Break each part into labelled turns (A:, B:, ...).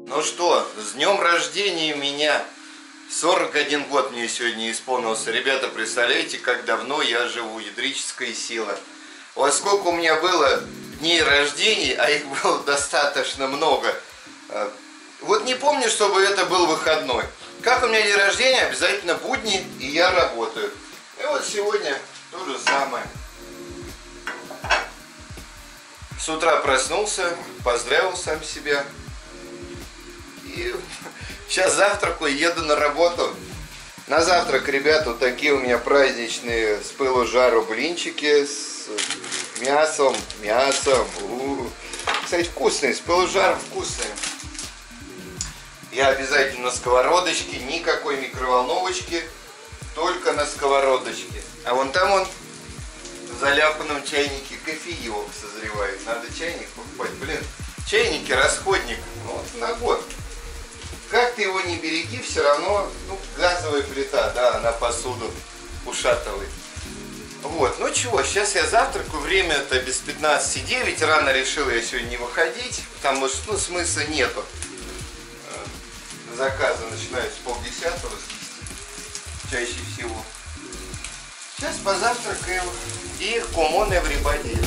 A: Ну что, с днем рождения меня! 41 год мне сегодня исполнился. Ребята, представляете, как давно я живу? Ядрическая сила. Вот сколько у меня было дней рождений, а их было достаточно много. Вот не помню, чтобы это был выходной. Как у меня день рождения, обязательно будни, и я работаю. И вот сегодня то же самое. С утра проснулся, поздравил сам себя. И сейчас завтракаю, еду на работу. На завтрак, ребята, вот такие у меня праздничные с пылу жару блинчики с мясом. Кстати, вкусные, с пылу жару вкусные. Я обязательно на сковородочке, никакой микроволновочки, только на сковородочке. А вон там он в заляпанном чайнике кофеек созревает. Надо чайник покупать. Блин, чайники расходник. Вот на год. Как ты его не береги, все равно, газовая плита, да, она посуду ушатывает. Вот, ну чего, сейчас я завтракаю, время-то без 15:09, рано решил я сегодня не выходить, потому что, смысла нету. Заказы начинаются с 9:30, чаще всего. Сейчас позавтракаем и come on everybody.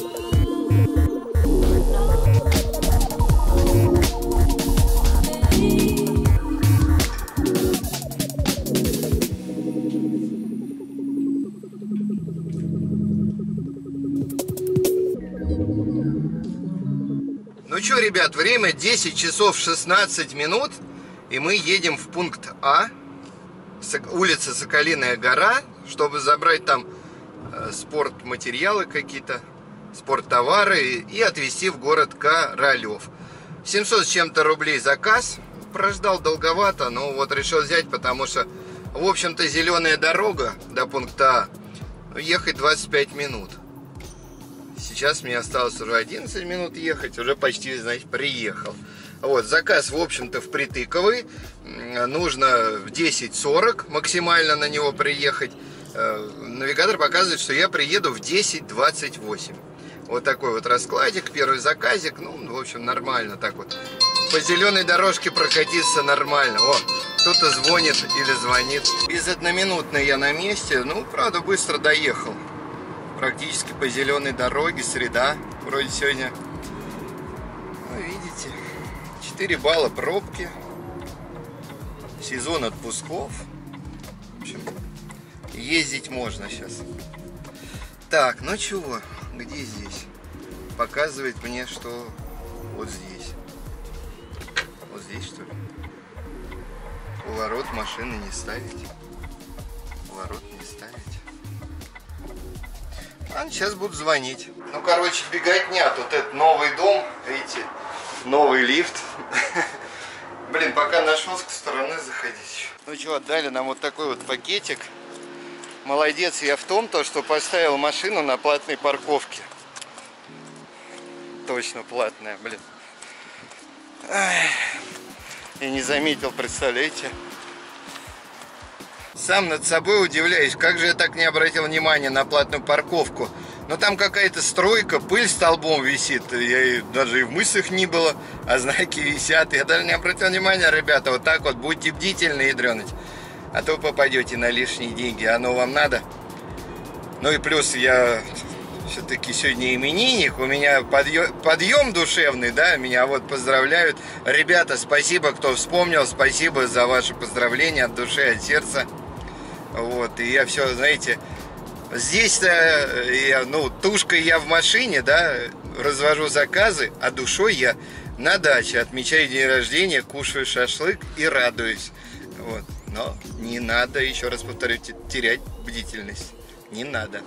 A: Ну что, ребят, время 10 часов 16 минут, и мы едем в пункт А, улица Соколиная гора, чтобы забрать там спортматериалы какие-то, спорттовары и отвезти в город Королев. 700 с чем-то рублей заказ, прождал долговато, но вот решил взять, потому что, в общем-то, зеленая дорога до пункта А, ехать 25 минут. Сейчас мне осталось уже 11 минут ехать, уже почти, значит, приехал. Вот, заказ, в общем-то, впритыковый. Нужно в 10:40 максимально на него приехать. Навигатор показывает, что я приеду в 10:28. Вот такой вот раскладик, первый заказик. Ну, в общем, нормально так вот. По зеленой дорожке прокатиться нормально. О, кто-то звонит или звонит. Без одноминутной я на месте. Ну, правда, быстро доехал. Практически по зеленой дороге, среда, вроде сегодня. Ну, видите, 4 балла пробки, сезон отпусков. В общем, ездить можно сейчас. Так, ну чего, где здесь? Показывает мне, что вот здесь. Вот здесь, что ли? Поворот машины не ставить. Поворот не ставить. А сейчас будут звонить. Ну, короче, беготня. Тут это новый дом, видите, новый лифт. Блин, пока нашел, с стороны заходить. Ну что, отдали нам вот такой вот пакетик. Молодец я в том, что поставил машину на платной парковке. Точно платная, блин. Ай, я не заметил, представляете? Сам над собой удивляюсь, как же я так не обратил внимания на платную парковку. Но там какая-то стройка, пыль столбом висит. Даже и в мыслях не было, а знаки висят. Я даже не обратил внимания, ребята, вот так вот будьте бдительны, ядрёнуть. А то попадете на лишние деньги, оно вам надо. Ну и плюс я все-таки сегодня именинник, у меня подъем душевный, да, меня вот поздравляют. Ребята, спасибо, кто вспомнил, спасибо за ваши поздравления от души, от сердца. Вот, и я все, знаете, здесь-то, тушкой я в машине, да, развожу заказы, а душой я на даче отмечаю день рождения, кушаю шашлык и радуюсь. Вот, но не надо, еще раз повторю, терять бдительность, не надо.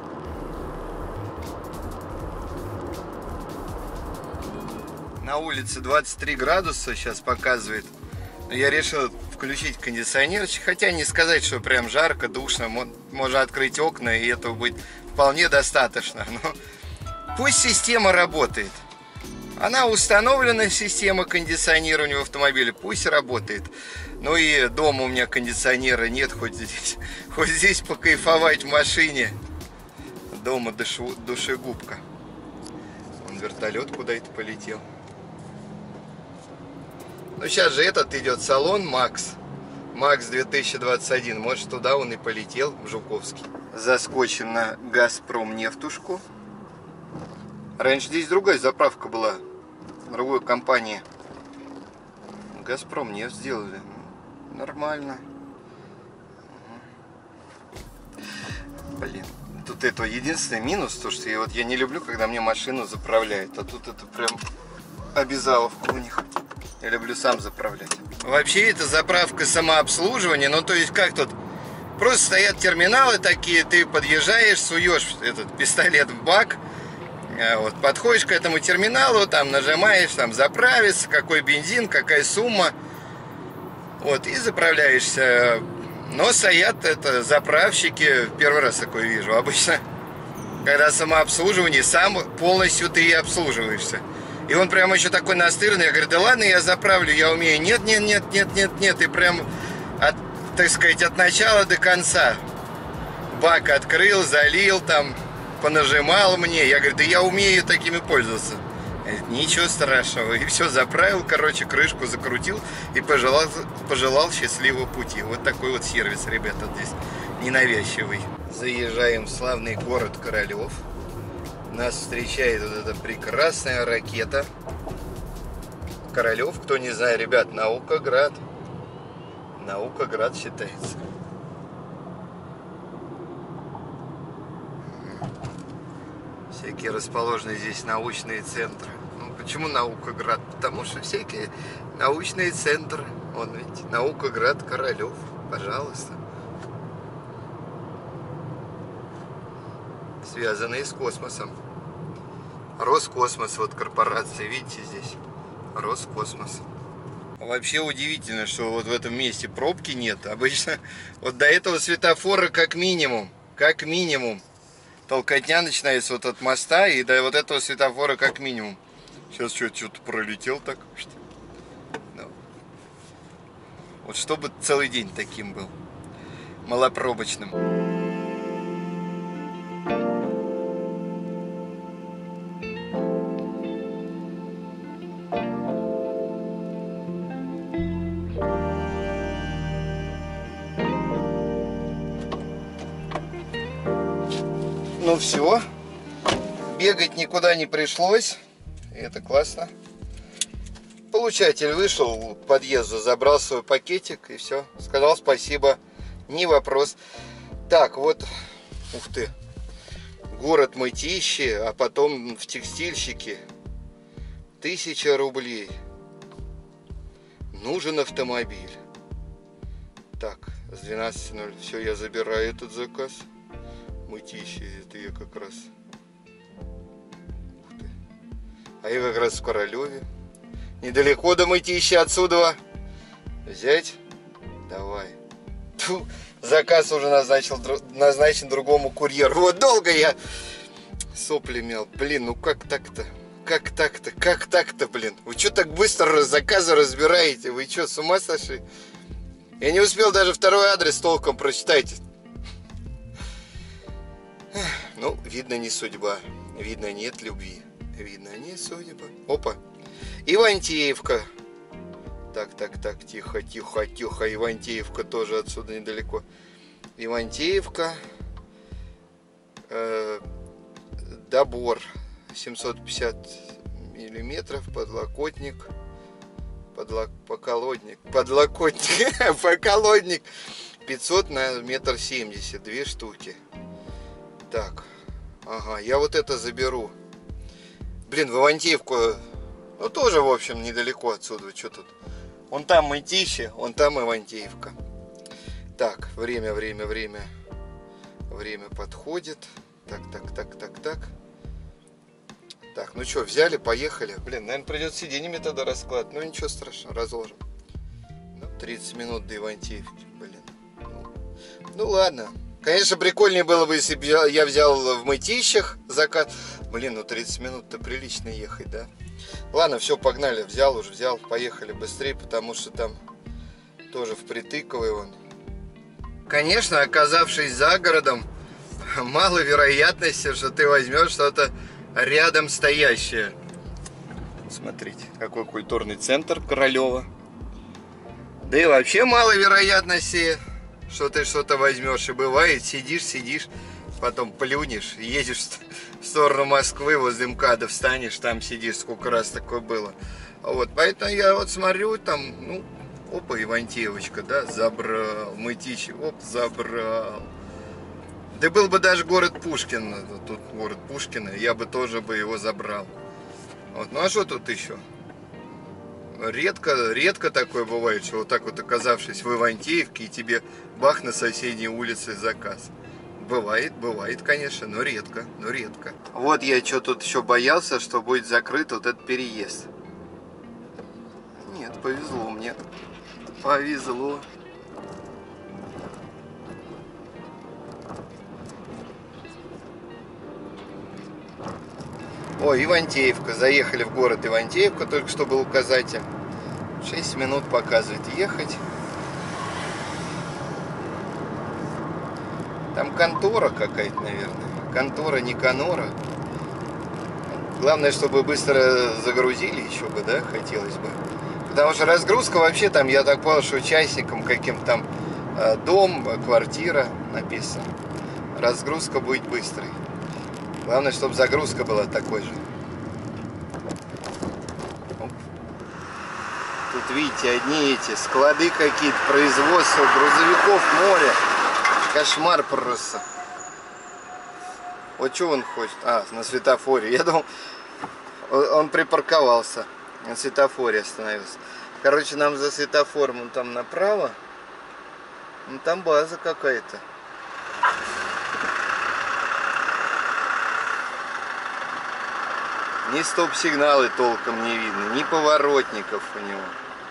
A: На улице 23 градуса сейчас показывает. Я решил включить кондиционер, хотя не сказать, что прям жарко, душно. Можно открыть окна, и этого будет вполне достаточно. Но пусть система работает. Она установлена, система кондиционирования в автомобиле, пусть работает. Ну и дома у меня кондиционера нет, хоть здесь покайфовать в машине. Дома душегубка. Вон вертолет куда-то полетел. Ну, сейчас же этот идет салон Макс. Макс 2021. Может, туда он и полетел, в Жуковский. Заскочим на Газпром нефтушку. Раньше здесь другая заправка была. Другой компании. Газпром нефть сделали. Нормально. Блин. Тут это единственный минус, то что я не люблю, когда мне машину заправляют. А тут это прям обязаловка у них. Я люблю сам заправлять. Вообще это заправка самообслуживания. Ну то есть как тут? Просто стоят терминалы такие, ты подъезжаешь, суешь этот пистолет в бак. Вот, подходишь к этому терминалу, там нажимаешь, там заправиться, какой бензин, какая сумма. Вот, и заправляешься. Но стоят это заправщики, первый раз такое вижу. Обычно, когда самообслуживание, сам полностью ты и обслуживаешься. И он прям еще такой настырный. Я говорю, да ладно, я заправлю, я умею. Нет, нет, нет, нет, нет, нет. И прям, так сказать, от начала до конца. Бак открыл, залил, там, понажимал мне. Я говорю, да я умею такими пользоваться. Ничего страшного. И все, заправил, короче, крышку закрутил и пожелал счастливого пути. Вот такой вот сервис, ребята, здесь ненавязчивый. Заезжаем в славный город Королев. Нас встречает вот эта прекрасная ракета. Королев, кто не знает, ребят, Наукоград. Наукоград считается. Всякие расположены здесь научные центры. Ну, почему Наукоград? Потому что всякие научные центры. Вон, видите, Наукоград, Королев. Пожалуйста. Связанные с космосом. Роскосмос, вот корпорация, видите здесь? Роскосмос. Вообще удивительно, что вот в этом месте пробки нет. Обычно вот до этого светофора как минимум. Толкотня начинается вот от моста и до вот этого светофора как минимум. Сейчас что-то пролетел так. Ну. Вот чтобы целый день таким был. Малопробочным. Ну все, бегать никуда не пришлось, и это классно. Получатель вышел к подъезду, забрал свой пакетик и все, сказал спасибо, не вопрос. Так, вот, ух ты, город Мытищи, а потом в текстильщике 1000 рублей. Нужен автомобиль. Так, с 12:00, все, я забираю этот заказ. Мытищи, это я как раз. Ух ты. А я как раз в Королеве. Недалеко до Мытищи отсюда. Взять? Давай. Тьфу, заказ уже назначен другому курьеру. Вот долго я сопли мял. Блин, ну как так-то? Как так-то, блин? Вы что так быстро заказы разбираете? Вы что, с ума сошли? Я не успел даже второй адрес толком прочитать. Ну, видно, не судьба. Видно, нет любви. Видно, не судьба. Опа. Ивантеевка. Так, тихо. Ивантеевка тоже отсюда недалеко. Ивантеевка. Добор. 750 миллиметров. Подлокотник. Поколодник. 500 на 1,70 м. 2 штуки. Так, ага, я вот это заберу. Блин, в Ивантеевку, ну тоже, в общем, недалеко отсюда. Что тут? Вон там Мытищи, вон там Ивантеевка. Так, время подходит. Так. Так, ну что, взяли, поехали. Блин, наверное, придется сиденьями тогда раскладывать. Ну ничего страшного, разложим. 30 минут до Ивантеевки, блин. Ну ладно. Конечно, прикольнее было бы, если бы я взял в Мытищах заказ. Блин, ну 30 минут-то прилично ехать, да? Ладно, все, погнали. Взял, поехали быстрее, потому что там тоже впритыковый он. Конечно, оказавшись за городом, мало вероятности, что ты возьмешь что-то рядом стоящее. Смотрите, какой культурный центр Королева. Да и вообще мало вероятности, что ты что-то возьмешь. И бывает, сидишь, потом плюнешь, едешь в сторону Москвы, возле МКАДа встанешь, там сидишь, сколько раз такое было. Вот, поэтому я вот смотрю, там, ну, опа, Ивантеевочка, да, забрал, Мытищи, оп, забрал. Да был бы даже город Пушкин, тут город Пушкина, я бы тоже бы его забрал. Вот, ну а что тут еще? Редко такое бывает, что вот так вот оказавшись в Ивантеевке, и тебе бах на соседней улице заказ. Бывает, конечно, но редко. Вот я что тут еще боялся, что будет закрыт вот этот переезд. Нет, повезло мне. Повезло. О, Ивантеевка. Заехали в город Ивантеевка, только что был указатель. 6 минут показывает ехать. Там контора какая-то, наверное. Контора, не конора. Главное, чтобы быстро загрузили еще бы, да, хотелось бы. Потому что разгрузка вообще там, я так понял, что участникам каким-то там дом, квартира написано. Разгрузка будет быстрой. Главное, чтобы загрузка была такой же. Оп. Тут, видите, одни эти склады какие-то, производства, грузовиков, море. Кошмар просто. Вот что он хочет? А, на светофоре. Я думал, он припарковался. На светофоре остановился. Короче, нам за светофором он там направо. Ну, там база какая-то. Ни стоп-сигналы толком не видно, ни поворотников у него.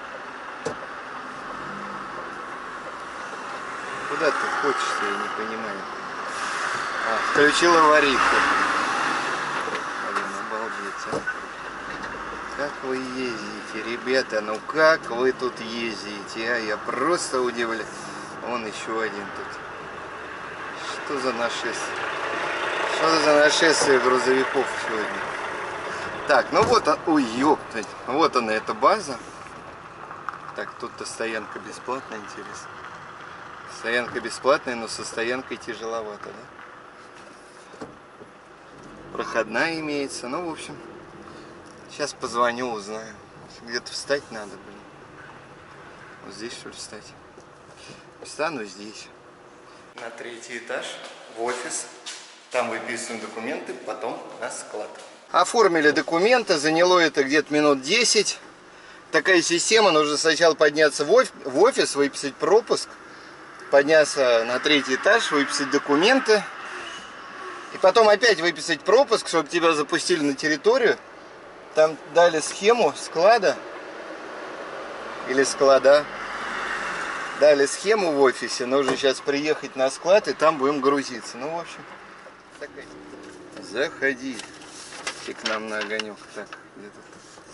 A: Куда ты хочешь, я не понимаю. А, включил аварийку. Блин, обалдеть, а. Как вы ездите, ребята, ну как вы тут ездите, а? Я просто удивляюсь. Вон еще один тут. Что за нашествие? Что за нашествие грузовиков сегодня? Так, ну вот он, ой, ёптать, вот она, эта база. Так, тут-то стоянка бесплатная, интересно. Стоянка бесплатная, но со стоянкой тяжеловато, да? Проходная имеется, ну, в общем, сейчас позвоню, узнаю. Где-то встать надо, блин. Вот здесь, что ли, встать? Встану здесь. На 3-й этаж, в офис. Там выписываем документы, потом на склад. Оформили документы, заняло это где-то минут 10. Такая система, нужно сначала подняться в офис, выписать пропуск, подняться на 3-й этаж, выписать документы, и потом опять выписать пропуск, чтобы тебя запустили на территорию. Там дали схему склада, или склада, дали схему в офисе, нужно сейчас приехать на склад, и там будем грузиться. Ну, в общем, такая. Заходи. К нам на огонек. Так, где тут?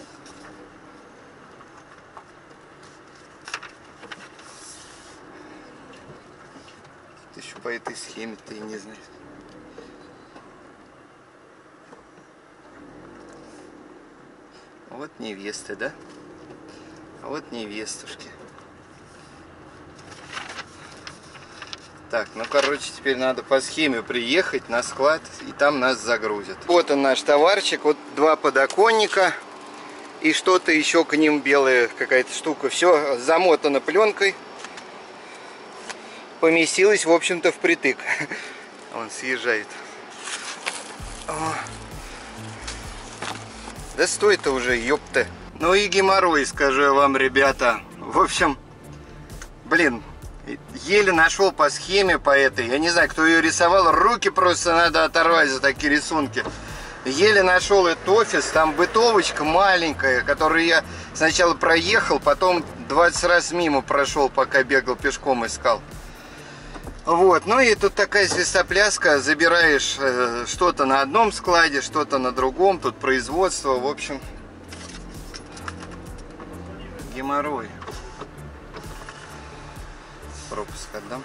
A: Ты еще по этой схеме ты и не знаешь. Вот невесты, да? А вот невестушки. Так, ну короче, теперь надо по схеме приехать на склад, и там нас загрузят. Вот он наш товарчик, вот 2 подоконника и что-то еще к ним белая какая-то штука. Все замотано пленкой. Поместилось, в общем-то, впритык. Он съезжает. Да стой-то уже, ёпта. Ну и геморрой, скажу я вам, ребята. В общем, блин. Еле нашел по схеме, по этой. Я не знаю, кто ее рисовал. Руки просто надо оторвать за такие рисунки. Еле нашел этот офис. Там бытовочка маленькая, которую я сначала проехал, потом 20 раз мимо прошел, пока бегал пешком, искал. Вот. Ну и тут такая свистопляска. Забираешь что-то на одном складе, что-то на другом. Тут производство. В общем, геморрой. Пропуск отдам.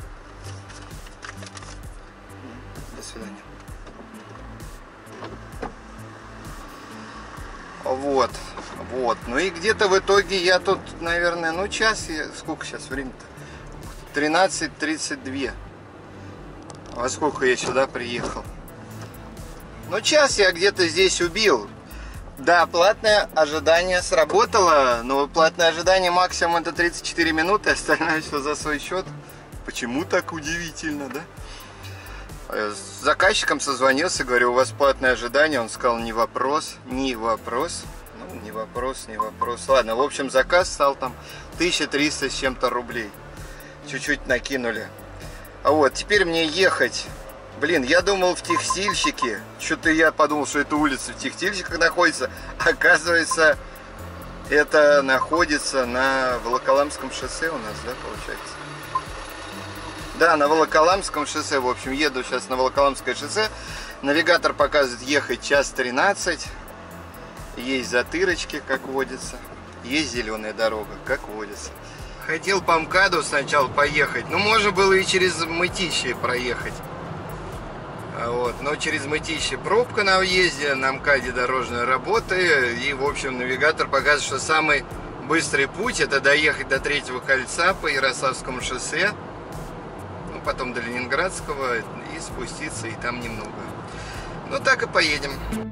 A: До свидания. Вот. Вот, ну и где-то в итоге я тут, наверное, ну час, сколько сейчас времени-то? 13:32. Во сколько я сюда приехал? Ну час я где-то здесь убил. Да, платное ожидание сработало, но платное ожидание максимум это 34 минуты, остальное все за свой счет. Почему так удивительно, да? С заказчиком созвонился, говорю, у вас платное ожидание, он сказал, не вопрос, не вопрос. Ну, не вопрос, не вопрос. Ладно, в общем, заказ стал там 1300 с чем-то рублей. Чуть-чуть накинули. А вот, теперь мне ехать. Блин, я думал в Текстильщике. Что-то я подумал, что эта улица в Текстильщиках находится. Оказывается, это находится на Волоколамском шоссе у нас, да, получается? Да, на Волоколамском шоссе. В общем, еду сейчас на Волоколамское шоссе. Навигатор показывает ехать час 13. Есть затырочки, как водится. Есть зеленая дорога, как водится. Хотел по МКАДу сначала поехать. Ну, можно было и через Мытищи проехать. Вот. Но через Мытищи пробка на въезде, на МКАДе дорожная работа. И, в общем, навигатор показывает, что самый быстрый путь это доехать до Третьего кольца по Ярославскому шоссе. Ну, потом до Ленинградского и спуститься, и там немного. Ну, так и поедем.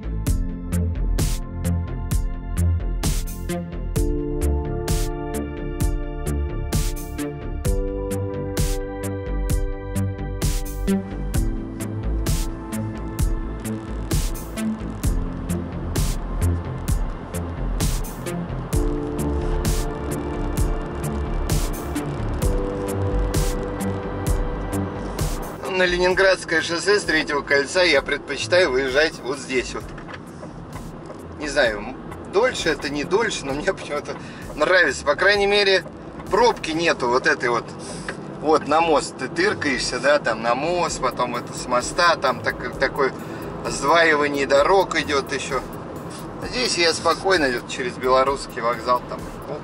A: На Ленинградское шоссе с Третьего кольца я предпочитаю выезжать вот здесь вот. Не знаю, дольше это не дольше, но мне почему-то нравится. По крайней мере, пробки нету вот этой вот. Вот на мост ты тыркаешься, да, там на мост, потом это с моста, там такое сдваивание дорог идет еще. Здесь я спокойно через Белорусский вокзал там. Оп,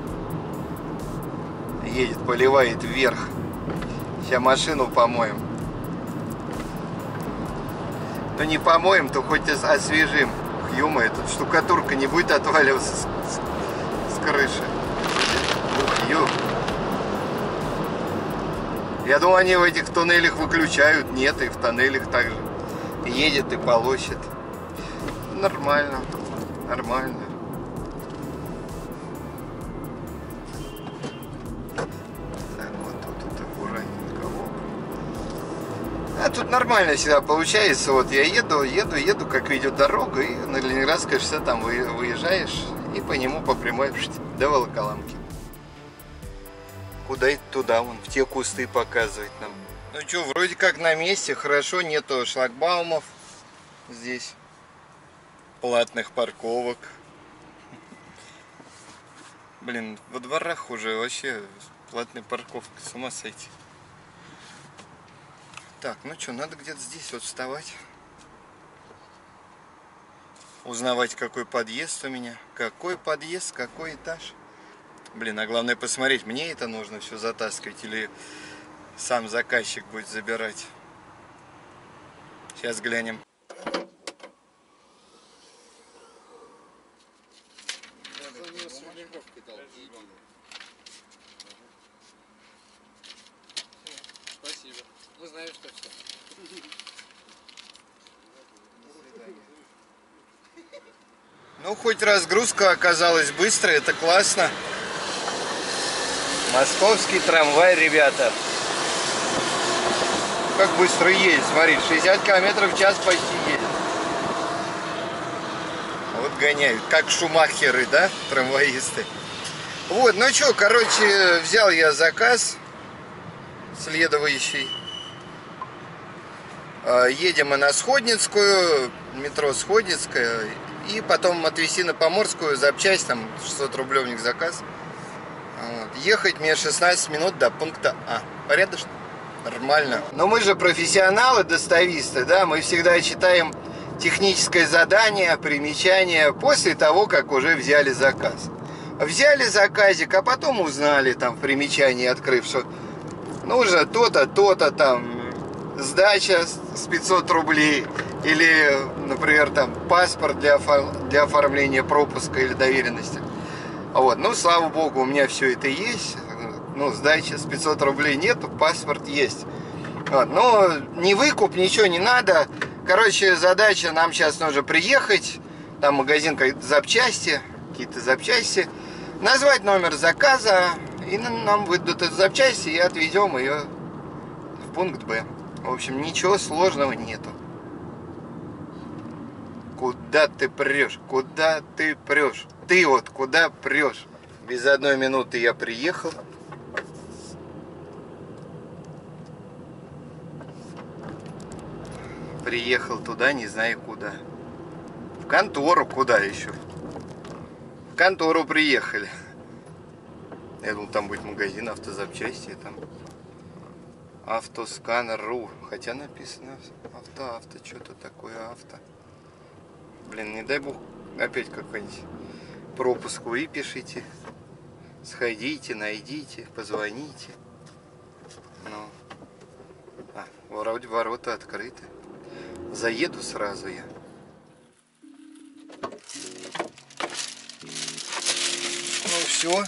A: едет, поливает вверх. Сейчас машину помоем. То не помоем, то хоть освежим. Ё-моё, тут штукатурка не будет отваливаться с крыши. Ё. Я думал, они в этих туннелях выключают. Нет, и в тоннелях также. Едет и полощет. Нормально. Нормально. А тут нормально всегда получается. Вот я еду, как идет дорога, и на Ленинградское шоссе там выезжаешь, и по нему по прямой до Волоколамки. Куда это туда, вон, в те кусты показывает нам. Ну что, вроде как на месте, хорошо, нету шлагбаумов здесь, платных парковок. Блин, во дворах уже вообще платная парковка, с ума сойти. Так, ну что, надо где-то здесь вот вставать. Узнавать, какой подъезд у меня. Какой подъезд, какой этаж. Блин, а главное посмотреть, мне это нужно все затаскивать или сам заказчик будет забирать. Сейчас глянем.
B: Спасибо. Мы знаем, что все.
A: Ну, хоть разгрузка оказалась быстрой, это классно. Московский трамвай, ребята. Как быстро едет, смотри, 60 км в час почти едет. Вот гоняют, как шумахеры, да, трамваисты. Вот, ну что, короче, взял я заказ следующий. Едем мы на Сходницкую, метро Сходницкая, и потом отвезти на Поморскую запчасть, там 600 рублевник заказ. Вот. Ехать мне 16 минут до пункта А. Порядочно? Нормально. Но мы же профессионалы, достависты, да, мы всегда читаем техническое задание, примечание после того, как уже взяли заказ. Взяли заказик, а потом узнали там в примечании, открыв, что нужно то-то, то-то там, сдача с 500 рублей, Или, например, там паспорт для оформления пропуска или доверенности. Вот. Ну, слава богу, у меня все это есть. Ну, сдачи с 500 рублей нету, паспорт есть. Вот. Но ни выкуп, ничего не надо. Короче, задача, нам сейчас нужно приехать. Там магазин какие-то запчасти. Назвать номер заказа. И нам выдадут эту запчасти и отвезем ее в пункт Б. В общем, ничего сложного нету. Куда ты прешь? Куда ты прешь? Ты вот куда прешь? Без 1 минуты я приехал. Приехал туда, не знаю куда. В контору куда еще? В контору приехали. Я думал, там будет магазин автозапчасти. Там Автосканер.ру. Хотя написано авто, что-то такое авто. Блин, не дай бог опять какой-нибудь пропуск выпишите. Сходите, найдите, позвоните. Ну. Вроде ворота открыты. Заеду сразу я. Ну все.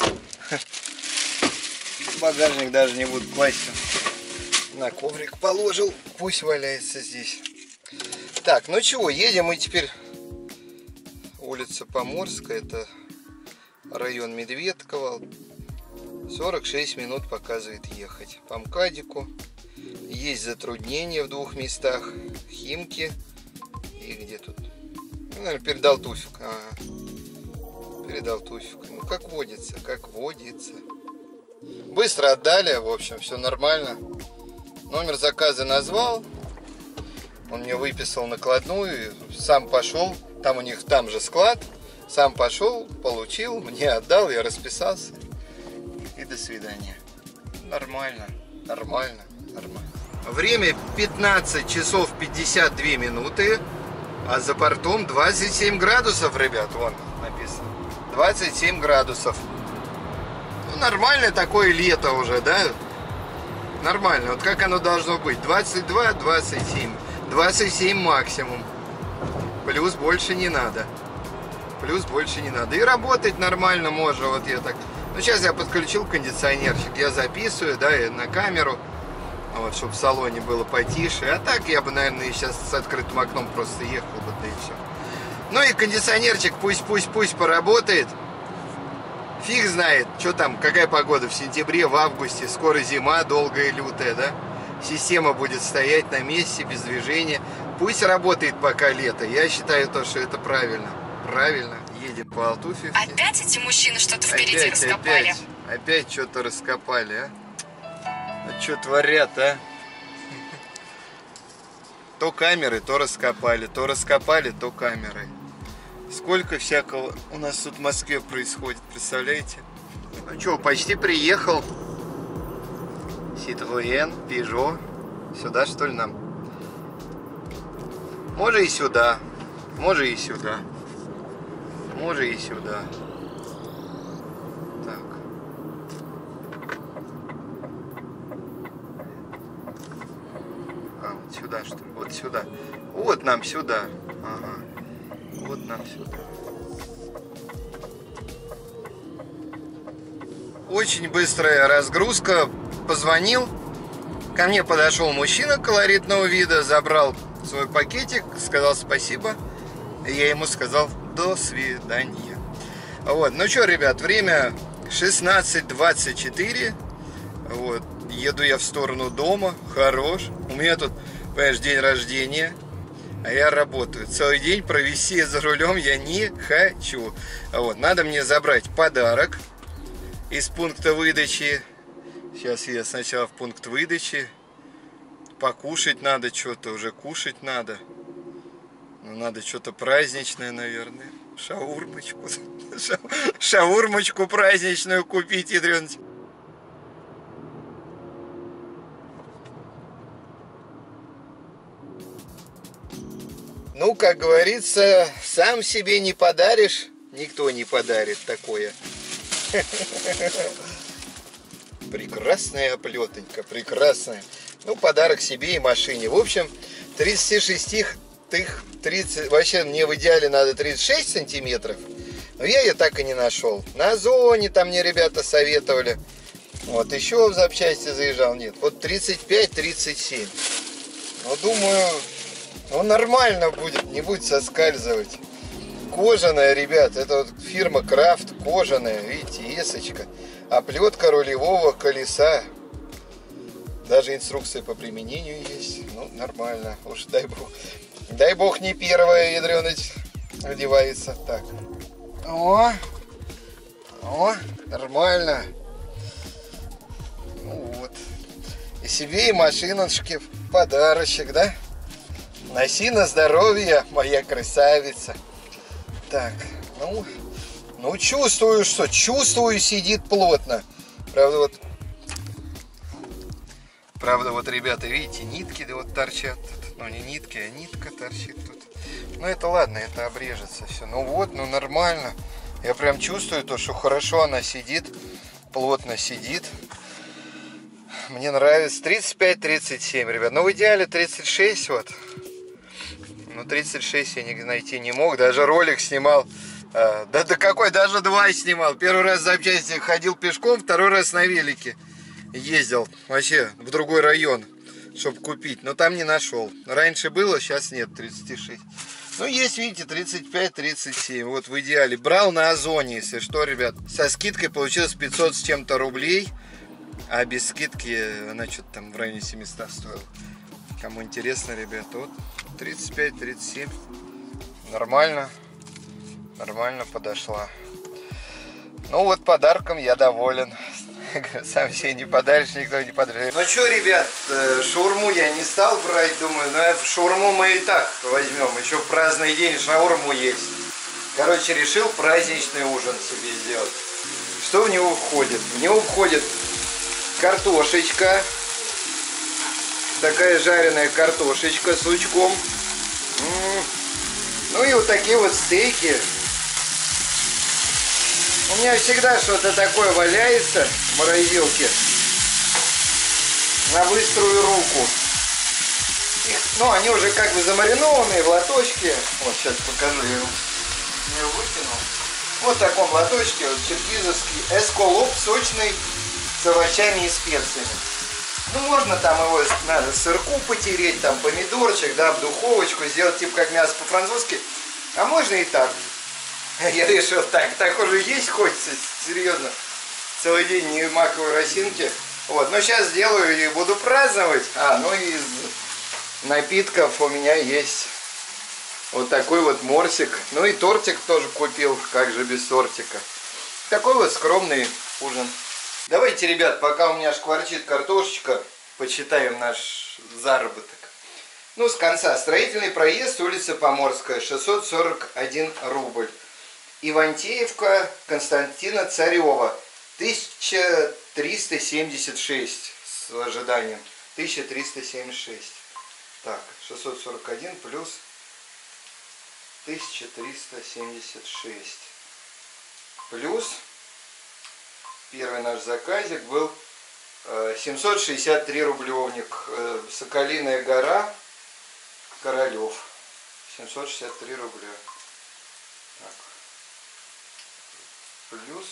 A: Багажник даже не буду класть. На коврик положил. Пусть валяется здесь. Так, ну чего, едем мы теперь. Улица Поморская. Это район Медведково. 46 минут показывает ехать. По МКАДику. Есть затруднения в 2 местах. Химки. И где тут? Ну, наверное, перед Алтуфьевкой. Перед Алтуфьевкой. Ну, как водится, как водится. Быстро отдали, в общем, все нормально. Номер заказа назвал. Он мне выписал накладную. Сам пошел. Там у них там же склад. Сам пошел, получил, мне отдал, я расписался. И до свидания. Нормально, нормально, нормально. Время 15 часов 52 минуты. А за бортом 27 градусов, ребят. Вон написано. 27 градусов. Ну, нормальное такое лето уже, да? Нормально. Вот как оно должно быть. 22, 27. 27 максимум. Плюс больше не надо. Плюс больше не надо. И работать нормально можно. Вот я так. Ну, сейчас я подключил кондиционерчик. Я записываю, да, и на камеру. Вот, чтобы в салоне было потише. А так я бы, наверное, сейчас с открытым окном просто ехал бы, да и все. Ну и кондиционерчик пусть поработает. Фиг знает, что там, какая погода в сентябре, в августе. Скоро зима долгая и лютая, да? Система будет стоять на месте, без движения. Пусть работает пока лето. Я считаю то, что это правильно. Правильно. Едем по Алтуфьевке.
C: Опять эти мужчины что-то впереди раскопали.
A: Опять что-то раскопали, а? А что творят, а? То камеры, то раскопали, то камеры. Сколько всякого у нас тут в Москве происходит, представляете? Ну что, почти приехал. Citroën, Peugeot. Сюда, что ли, нам? Может и сюда. Может и сюда. Может и сюда. Так. Вот сюда, что ли? Вот сюда. Вот нам сюда. Ага. Вот нам сюда. Очень быстрая разгрузка. Позвонил. Ко мне подошел мужчина колоритного вида, забрал свой пакетик, сказал спасибо. И я ему сказал до свидания. Вот. Ну что, ребят, время 16:24. Вот. Еду я в сторону дома. Хорош. У меня тут, понимаешь, день рождения. А я работаю. Целый день провести за рулем я не хочу. Вот. Надо мне забрать подарок из пункта выдачи. Сейчас я сначала в пункт выдачи. Покушать надо что-то. Уже кушать надо. Ну, надо что-то праздничное, наверное. Шаурмочку. Шаурмочку праздничную купить, ядрёночь. Ну, как говорится, сам себе не подаришь, никто не подарит такое. Прекрасная оплетонька, прекрасная. Ну, подарок себе и машине. В общем, 36 их 30, вообще мне в идеале надо 36 сантиметров, но я ее так и не нашел. На Озоне там мне ребята советовали. Вот, еще в запчасти заезжал, нет. Вот 35-37. Ну, думаю, ну, нормально будет, не будет соскальзывать. Кожаная, ребят, это вот фирма Крафт, кожаная, видите, эсочка. Оплетка рулевого колеса. Даже инструкция по применению есть. Ну, нормально, уж дай бог. Дай бог не первая ядреность одевается. Так. О, нормально. Ну вот. И себе, и машиночке подарочек, да? Носи на здоровье, моя красавица. Так, ну чувствую, что чувствую, сидит плотно. Правда, вот, ребята, видите, нитки вот торчат. Ну, не нитки, а нитка торчит тут. Ну, это ладно, это обрежется все. Ну вот, ну нормально. Я прям чувствую то, что хорошо она сидит, плотно сидит. Мне нравится 35-37, ребят. Ну, в идеале 36 вот. Ну, 36 я найти не мог. Даже ролик снимал. Да какой, даже 2 снимал. Первый раз в запчасти ходил пешком, второй раз на велике ездил. Вообще в другой район, чтобы купить. Но там не нашел. Раньше было, сейчас нет, 36. Ну, есть, видите, 35-37. Вот в идеале. Брал на Озоне, если что, ребят. Со скидкой получилось 500 с чем-то рублей. А без скидки она что-то там в районе 700 стоила. Кому интересно, ребята, вот 35-37. Нормально. Нормально подошла. Ну вот подарком я доволен. Сам себе не подаришь, никто не подарит. Ну что, ребят, шаурму я не стал брать, думаю, ну шаурму мы и так возьмем. Еще в праздный день шаурму есть. Короче, решил праздничный ужин себе сделать. Что в него входит? В него входит картошечка. Такая жареная картошечка с лучком. Ну и вот такие вот стейки. У меня всегда что-то такое валяется в морозилке. На быструю руку. Ну, они уже как бы замаринованные в лоточке. Вот, сейчас покажу, я его выкинул. Вот в таком лоточке, вот черкизовский эсколоп сочный с овощами и специями. Ну, можно там его, надо сырку потереть, там помидорчик, да, в духовочку, сделать типа как мясо по-французски. А можно и так. Я решил, так уже есть хочется, серьезно. Целый день не маковой росинки. Вот, но сейчас сделаю и буду праздновать. Ну и из напитков у меня есть вот такой вот морсик. Ну и тортик тоже купил, как же без тортика. Такой вот скромный ужин. Давайте, ребят, пока у меня шкварчит картошечка, почитаем наш заработок. Ну, с конца. Строительный проезд, улица Поморская, 641 рубль. Ивантеевка Константина Царева, 1376 с ожиданием. 1376. Так, 641 плюс 1376. Плюс первый наш заказик был 763 рублевник. Соколиная гора, Королев. 763 рубля. Так. Плюс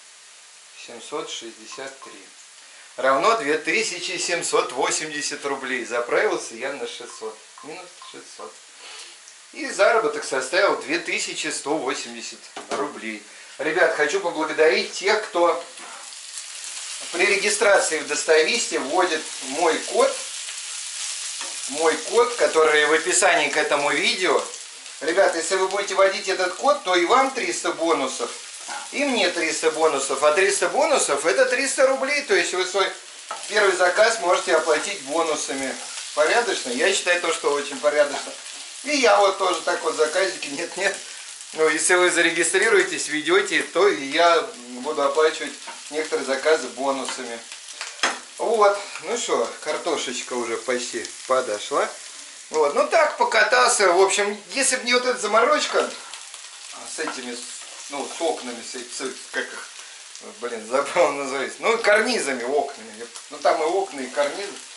A: 763. Равно 2780 рублей. Заправился я на 600. Минус 600. И заработок составил 2180 рублей. Ребят, хочу поблагодарить тех, кто при регистрации в Достависте вводит мой код, который в описании к этому видео. Ребят, если вы будете вводить этот код, то и вам 300 бонусов, и мне 300 бонусов. А 300 бонусов это 300 рублей. То есть вы свой первый заказ можете оплатить бонусами. Порядочно? Я считаю то, что очень порядочно. И я вот тоже так вот заказики, нет. Ну, если вы зарегистрируетесь, ведете, то и я буду оплачивать некоторые заказы бонусами. Вот, ну что, картошечка уже почти подошла. Вот, ну так, покатался. В общем, если бы не вот эта заморочка с этими, ну, с окнами, как их, блин, забыл называется. Ну, карнизами, окнами. Ну, там и окна, и карнизы.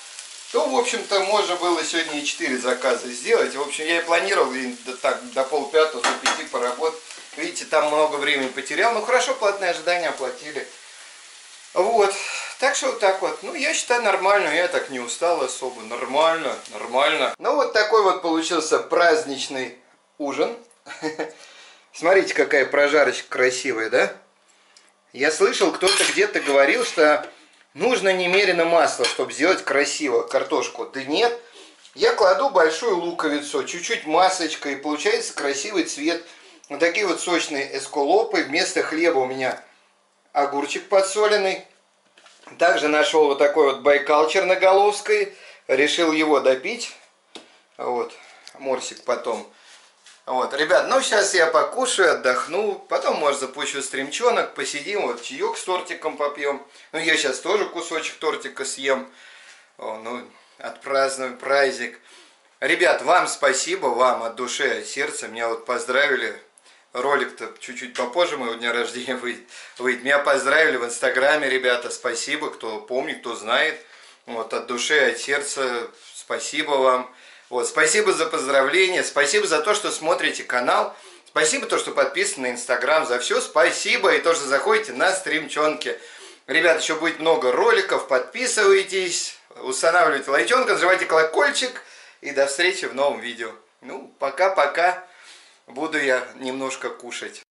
A: то, в общем-то, можно было сегодня и 4 заказа сделать. В общем, я и планировал до 4:30, до 5 поработать. Видите, там много времени потерял. Ну, хорошо, платное ожидание оплатили. Вот. Так что вот так вот. Ну, я считаю нормально. Я так не устал особо. Нормально, нормально. Ну, вот такой вот получился праздничный ужин. Смотрите, какая прожарочка красивая, да? Я слышал, кто-то где-то говорил, что нужно немерено масла, чтобы сделать красиво картошку. Да нет. Я кладу большую луковицу, чуть-чуть масочкой, и получается красивый цвет. Вот такие вот сочные эскалопы. Вместо хлеба у меня огурчик подсоленный. Также нашел вот такой вот Байкал черноголовской. Решил его допить. Вот. Морсик потом. Вот, ребят, ну сейчас я покушаю, отдохну. Потом, может, запущу стримчонок, посидим, вот чаек с тортиком попьем. Ну, я сейчас тоже кусочек тортика съем. О, ну, отпразднуем праздник. Ребят, вам спасибо, вам от души, от сердца. Меня вот поздравили. Ролик-то чуть-чуть попозже моего дня рождения выйдет. Меня поздравили в Инстаграме, ребята. Спасибо, кто помнит, кто знает. Вот, от души, от сердца. Спасибо вам. Вот, спасибо за поздравления. Спасибо за то, что смотрите канал. Спасибо за то, что подписаны на Инстаграм. За все спасибо. И то, что заходите на стримчонки. Ребят, еще будет много роликов. Подписывайтесь. Устанавливайте лайчонку. Нажимайте колокольчик. И до встречи в новом видео. Ну, пока-пока. Буду я немножко кушать.